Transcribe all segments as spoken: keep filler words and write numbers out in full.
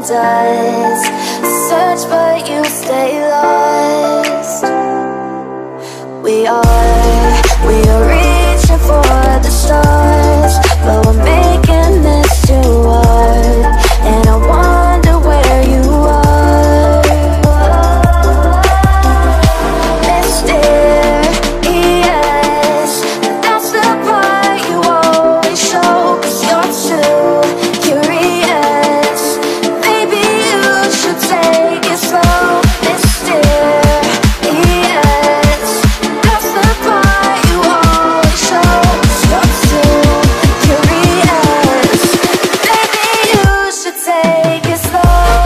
does. Search but you stay lost. We are, we are reaching for the stars, but we're making this too hard. And I wonder where you are, mysterious. That's the part you always show, 'cause you're too curious. Maybe you should take it slow, mysterious. That's the part you always show, 'cause you're too curious. Maybe you should take it slow.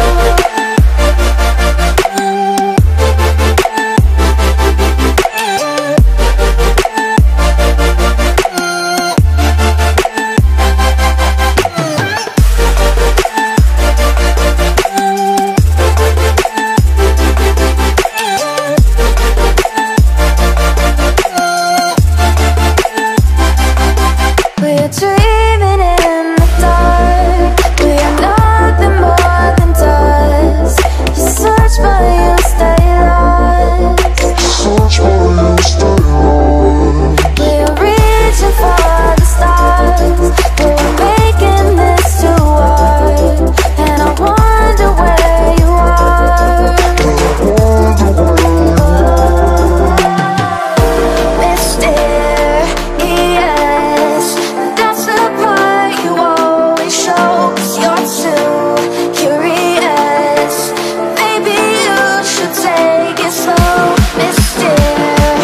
We're dreaming in the dark. We are nothing more than dust. You search but you stay lost. Search but you stay lost. We are reaching for the stars, but we're making this too hard. And I wonder where you are, mysterious. That's the part you always show, 'cause you're too curious. Maybe you should take it slow, mysterious.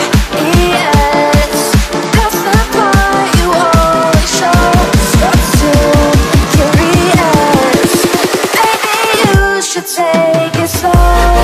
That's the part you always show, 'cause you're too curious. Maybe you should take it slow.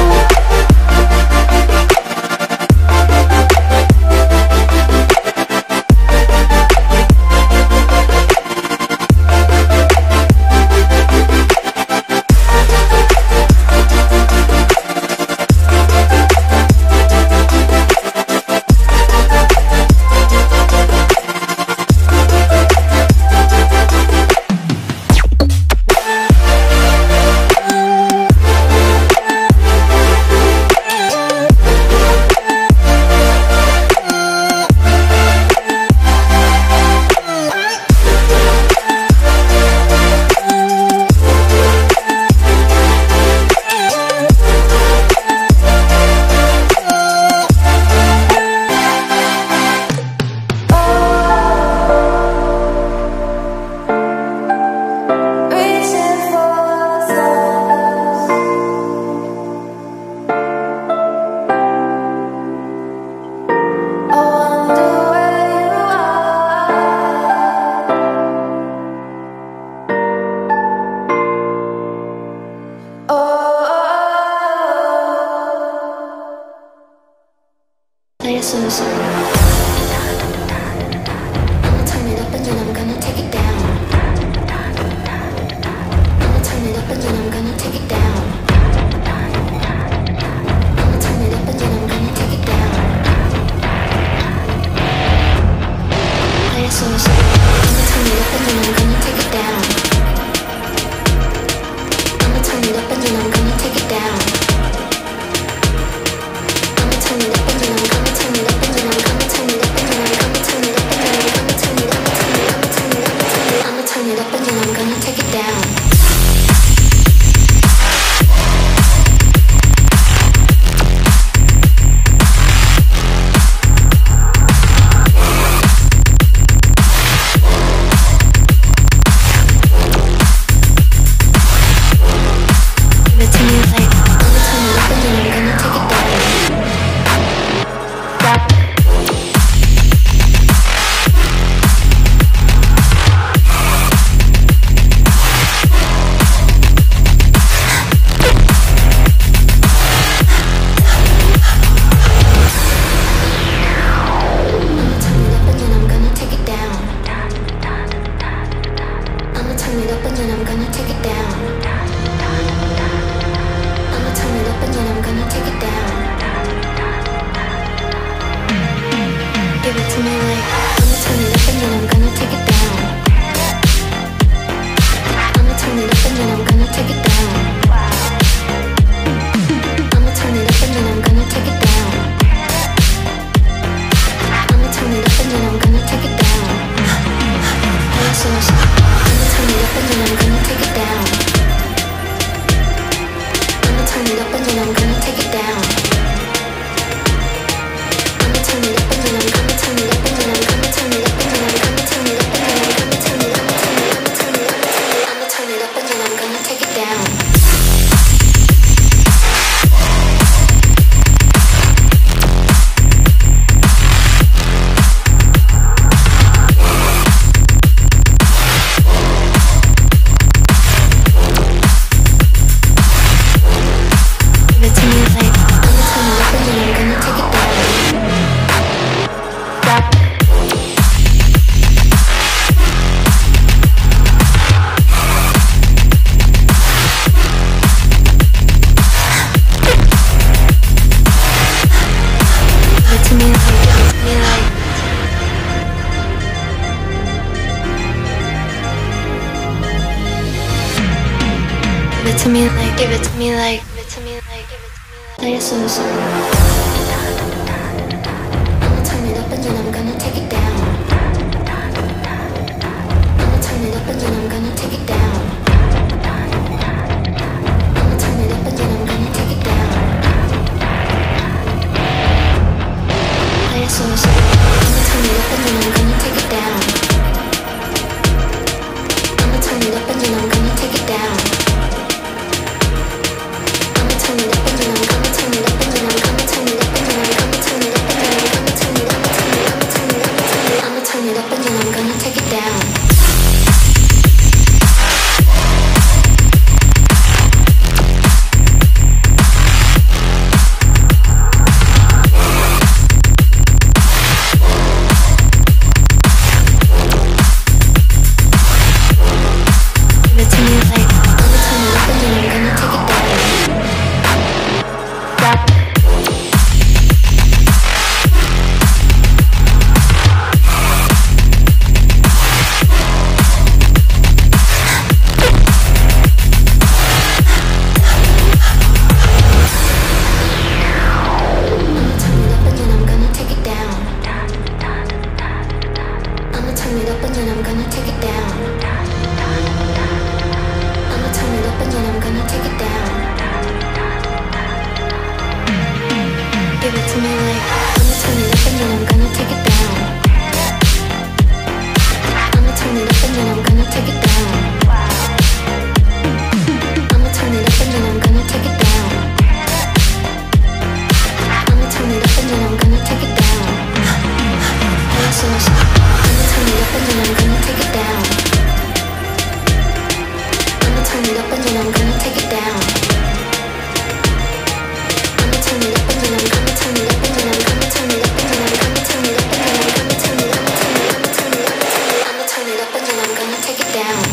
Reaching for the stars. I wonder where you are. Oh, play a slow song. I'ma turn it up and then I'm gonna take it down. I'ma turn it up and then I'm gonna take it down. I'ma turn it up and then I'm gonna take it down. Play a slow song. I'ma turn it up and then I'm gonna take it down. I'ma turn it up and then I'm gonna take it down. I'ma turn it up and then I'm gonna turn it up and then I'm gonna turn it up and then I'm gonna turn it up and then I'm gonna turn it up, I'ma turn it, I'ma turn it, I'ma turn it, I'ma turn it up and then I'm gonna take it down. Give it to me like I'ma turn it up and then I'm gonna take it down. Drop it. I'ma turn it up and then I'm gonna take it down. I'ma turn it up and then I'm gonna take it down. I'ma turn it up and then I'm gonna take it down. Give it to me like I'ma turn it up and then I'm gonna take it down. I'ma turn it up and then I'm gonna take it down. gonna take it down. To me like, give it to me like, give it to me like, give it to me like, play it so slow. I'ma turn it up and then I'm gonna take it down. I'ma turn it up and then I'm gonna take it down. I'ma turn it up and then I'm gonna take it down. Play it so slow. I'ma turn it up and then I'm gonna take it down. I'ma turn it up and then I'm gonna take it down. Turn it up and then I'm gonna turn it up and then I'm gonna turn it up and then I'm gonna turn it up and then I'm gonna turn it up and then I'm gonna turn it up and then I'm gonna turn it up and then I'm gonna take it down. Give it to me like, I'ma turn it up and then I'm gonna take it down. Take it down.